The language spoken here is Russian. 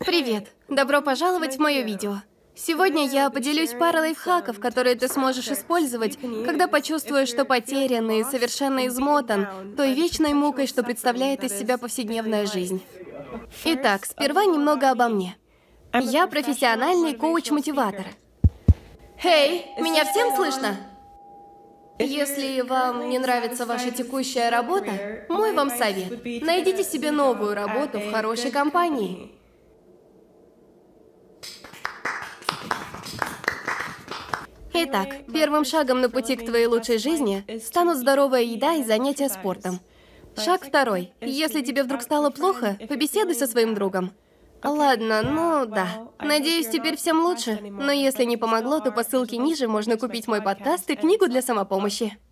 Привет! Добро пожаловать в мое видео. Сегодня я поделюсь парой лайфхаков, которые ты сможешь использовать, когда почувствуешь, что потерян и совершенно измотан той вечной мукой, что представляет из себя повседневная жизнь. Итак, сперва немного обо мне. Я профессиональный коуч-мотиватор. Эй, меня всем слышно? Если вам не нравится ваша текущая работа, мой вам совет. Найдите себе новую работу в хорошей компании. Итак, первым шагом на пути к твоей лучшей жизни станут здоровая еда и занятия спортом. Шаг второй. Если тебе вдруг стало плохо, побеседуй со своим другом. Ладно, ну да. Надеюсь, теперь всем лучше. Но если не помогло, то по ссылке ниже можно купить мой подкаст и книгу для самопомощи.